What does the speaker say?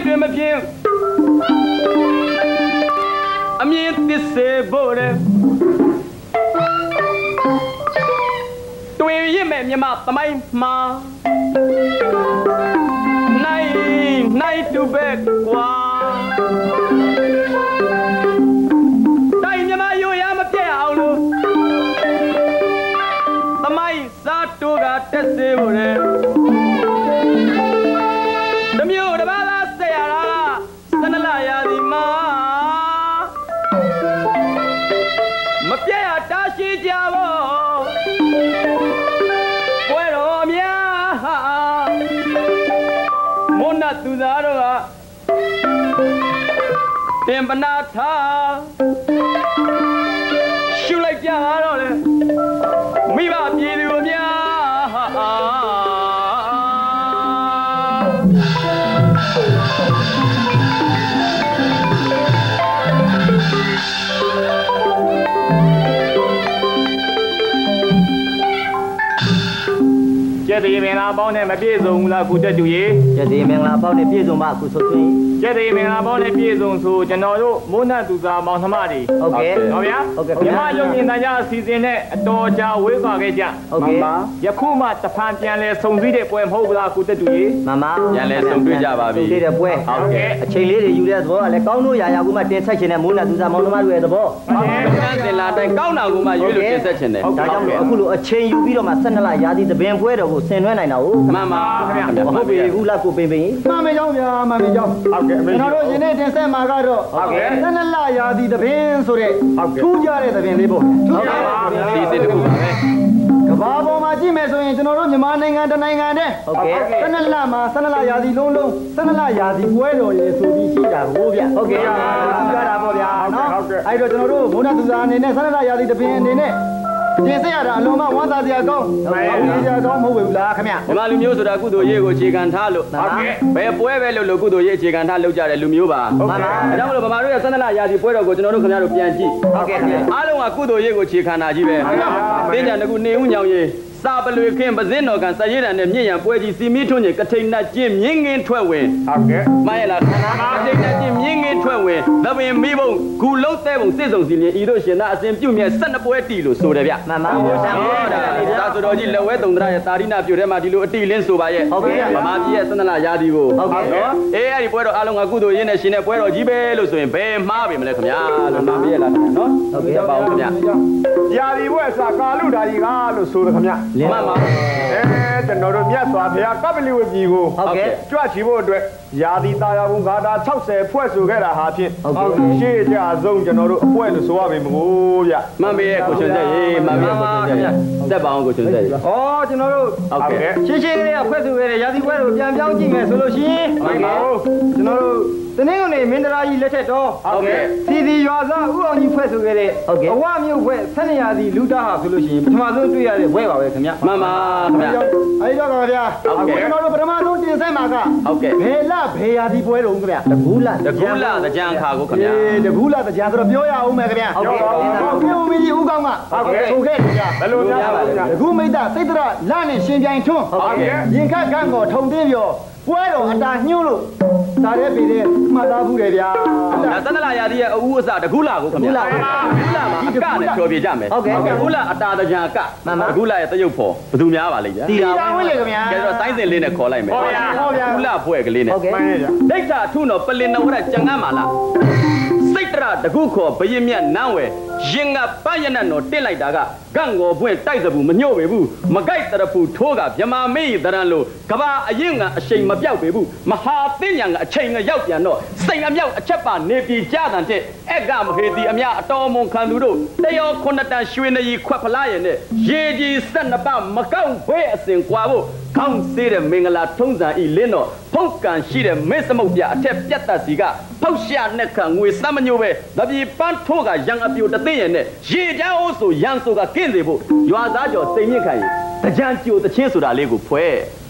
တွင်မပြင်းအမြင်သစ်စေဖို့လေတွင်ရစ်မဲ့မြမသမိုင်းမှာနိုင်တူပဲကွာတိုင်းမြမရိုးရမပြတ်အောင်လို့သမိုင်းစားတိုးကတက်စေဖို့လေတမျိုးတစ်ပါးလားဆက်ရတာလားစနလရာဒီမှာမပြတ်ရတာရှိကြဖို့ပွဲတော်များဟာမုန်းတ်သူသားတို့ကတင်ပနာထားရှုလိုက်ကြတော့လေမိဘပြည်သူများဟာကျက်တီမင်္ဂလာပေါင်းနဲ့မပြည့်စုံဘူးလားကုတက်တူရေကျက်တီမင်္ဂလာပေါင်းနဲ့ပြည့်စုံပါကုဆိုသွင်းကျက်တီမင်္ဂလာပေါင်းနဲ့ပြည့်စုံဆိုကျွန်တော်တို့မိုးနတ်သူသားမောင်နှမတွေဟုတ်ကဲ့ဟုတ်ဗျာဟုတ်ကဲ့မြမရုံမြင်တန်းကြအစီအစဉ်နဲ့အတော်ကြာဝေးသွားခဲ့ကြဟုတ်ကဲ့ယခုမှတဖန်ပြန်လဲဆုံစည်းတဲ့ပွဲမဟုတ်ဘူးလားကုတက်တူရေမှန်ပါပြန်လဲဆုံတွေ့ကြပါပြီဆုံတဲ့ပွဲဟုတ်ကဲ့အချိန်လေးတွေယူတဲ့သဘောကလည်းကောင်းလို့ရာကူမှတင်ဆက်ခြင်းနဲ့မိုးနတ်သူသားမောင်နှမတို့ရဲ့သဘောဟုတ်ကဲ့စံတင်လာတိုင်းကောင်းတာကူမှရွေးလို့တင်ဆက်ခြင်းတယ်ဒါကြောင့်အခုလိုအချိန်ယူပြီးတော့မှ12လရာသီသဘင်ပွဲတော်ကိုဆင်နွှဲနိုင်တာဟုတ်မှန်ပါခင်ဗျာဟုတ်ပြီခုလက်ကိုပင်ပင်မှန်မေကြောင်းဗျာမှန်မေကြောင်းဟုတ်ကဲ့ကျွန်တော်တို့ယနေ့တင်ဆက်မှာကတော့ဟုတ်ကဲ့ 12လရာသီသဘင်ဆိုတဲ့ထူးခြားတဲ့သဘင်လေးပေါ့ထူးခြားပါဒီတင်တခုပါပဲကဘာပေါ်မှာကြည့်မယ်ဆိုရင်ကျွန်တော်တို့မြန်မာနိုင်ငံတနိုင်ငံတည်းဟုတ်ကဲ့ 12လမှာ12လရာသီလုံးလုံး12လရာသီပွဲတော်ရေဆိုပြီးရှိတာဘိုးဗျဟုတ်ကဲ့ထူးခြားတာပေါ့ဗျာနော်အဲ့တော့ကျွန်တော်တို့ဘုန်းတော်သူသားအနေနဲ့12လရာသီသဘင်အနေနဲ့တင်ဆက်ရတာအလုံးမဝမ်းသာစရာကောင်းစရာကောင်းမဟုတ်ဘူးလားခင်ဗျမြန်မာလူမျိုးဆိုတာကုသိုလ်ရေးကိုအခြေခံထားလို့ဟုတ်ကဲ့ဘယ်ပွဲပဲလို့ကုသိုလ်ရေးအခြေခံထားလုပ်ကြတဲ့လူမျိုးပါဟုတ်ကဲ့ဒါကြောင့်မလို့ဗမာတို့ရဲ့12လရာသီပွဲတော်ကိုကျွန်တော်တို့ခင်ဗျားတို့ပြန်ကြည့်ဟုတ်ကဲ့ခင်ဗျာအားလုံးကကုသိုလ်ရေးကိုအခြေခံတာကြီးပဲတင်းကြံတကူနေဦးညောင်ရေးစာပလွေခင်းပဇင်းတော်ကစရဲတံနဲ့မြင့်ရန်ပွဲကြီးစီမီထွန်းကြီးကထိန်နှက်ချင်းမြင်းငင်းထွက်ဝင်ဟုတ်ကဲ့မှန်ရလားကထိန်နှက်ချင်းမြင်းငင်းထွက်ဝင်သဘင်မိဘုံဂူလုံးသဲဘုံစစ်စုံစီလျင်ဤတို့ရှင်သာအစဉ်ပြုမြဲ12ပွဲတီလို့ဆိုတယ်ဗျမှန်ပါဗျာဒါဆိုတော်ကြီးလက်ဝဲတုံတရရဲ့တာရိနာပြုတ်ထဲမှာဒီလိုအတီလင်းဆိုပါရဲ့ဟုတ်ကဲ့ဗမာပြည်ရဲ့12လရာသီကိုဟုတ်ကဲ့နော်အေးအဲ့ဒီပွဲတော်အားလုံးကကုသိုလ်ရင်းနဲ့ရှင်တဲ့ပွဲတော်ကြီးပဲလို့ဆိုရင်ဘယ်မှားပြီမလဲခင်ဗျာလို့နာမည်ရလားခင်ဗျာနော်ဟုတ်ကဲ့ပါဦးခင်ဗျာရာသီပွဲအစကာလူဓာကြီးကလို့ဆိုတယ်ခင်ဗျာမှန်ပါကျွန်တော်တို့မြတ်စွာဘုရားကပ္ပလီဝတ်ပြည်ကိုဟုတ်ကဲ့ကြွချီဖို့အတွက်ရာသီတာယာဘုံဂါတာ60ဖွဲ့ဆိုခဲ့တာဟာဖြင့်ရှေ့ကြဆုံးကျွန်တော်တို့အပွဲလို့ဆိုရပြီမဟုတ်ဗျမှန်ပြီရဲ့ကိုချွန်ဆက်ရေးမှန်ပြီကိုချွန်ဆက်ရေးတက်ပါအောင်ကိုချွန်ဆက်ရေးဩကျွန်တော်တို့ဟုတ်ကဲ့ရှင်းရှင်းလေးကဖွဲ့ဆိုခဲ့တဲ့ရာသီပွဲကိုပြန်ပြောင်းကြည့်မယ်ဆိုလို့ရှိရင်ဟုတ်ကဲ့ကျွန်တော်တို့တနင်္ဂနွေမင်းတရာကြီးလက်ထက်တော်ဟုတ်ကဲ့စီစီရွာသားဥအောင်ကြီးဖွဲ့ဆိုခဲ့တဲ့အဝမြို့ဖွဲ့12ရာသီလူသားဟာဆိုလို့ရှိရင်ပထမဆုံးတွေ့ရတဲ့ဘွဲပါပဲခင်ဗျမှန်ပါခင်ဗျအဲဒီတော့ခင်ဗျာကျွန်တော်တို့ပထမဆုံးတင်ဆက်မှာကဟုတ်ကဲ့ဘယ်လဘယ်ရာသီပွဲတော်ခင်ဗျာတကူလတကူလတကြံခါကိုခင်ဗျာတကူလတကြံဆိုတော့ပြောရအောင်မယ်ခင်ဗျာဟုတ်ကဲ့ပြုံးမီကြီးဦးကောင်းကဆိုခဲ့တယ်ဗျာဘယ်လိုများပါလဲတကူမိတ်စိတ်တရလနဲ့ရှင်ပြိုင်ထွန်းဟုတ်ကဲ့ရင်ခတ်ကန်းကိုထုံသိပြောပွဲတော်အတာညှို့လို့ဒါရဲပြည်တဲ့မှတ်သားဘူးတယ်ဗျာဒါ12လရာသီရဲ့အဦးအစတကူလာကိုခင်ဗျာတကူလာမှာအကနဲ့ဖြောပြကြမယ်ဟုတ်ကဲ့တကူလာအတာတကြံကတကူလာရဲ့တရုပ်ဖော်ဘယ်သူများပါလိမ့်ဗျာတီတာဝင်းလေခင်ဗျာကျတော့တိုင်းစင်လေးနဲ့ခေါ်လိုက်မယ်ဟုတ်ဗျာတကူလာဖွဲ့ကလေးနဲ့ဟုတ်ကဲ့ဒိဋ္ဌာထုနော်ပလင်နဝရကြံငတ်မာလားစိတ်တရတကူခေါ်ဘရင်မြတ်နန်းဝဲရင်ကပယနတ်တော်တက်လိုက်တာကဂန့်ကိုပွင့်တိုက်စဘူးမညှို့ပေဘူးမကြိုက်တရဖူထိုးကမြမာမေးတရံလို့ကဘာအရင်ကအရှိန်မပြောက်ပေဘူးမဟာသိညာကအချိန်ကရောက်ပြန်တော့စိတ်အမြောက်အချက်ပါနေပြည်ကြတန်တဲ့အက်ကမဟေတီအမြအတော်မွန်ခံသူတို့တယောခုနှစ်တန်ရွှေနရီခွက်ဖလားရဲ့နဲ့ရေကြီး12ပတ်မကောက်ဘဲအစဉ်ကွာဖို့ခေါင်းစေးတဲ့မင်္ဂလာထုံးစံဤလင်းတော့ဖုတ်ကန်ရှိတဲ့မေစမုတ်ပြအထက်ပြတ်သက်စီကဖောက်ရှာနဲ့ခံငွေစမ်းမညို့ပဲတပြေပန်းထိုးကရံအပြိုတသိရဲ့နဲ့ရေချမ်းအိုးဆိုရန်ဆိုကကင်းစေဖို့ရွာသားကျော်စိန်မြင့်ခံရင်တကြံကြိုတချင်းဆိုတာလေးကိုဖွဲ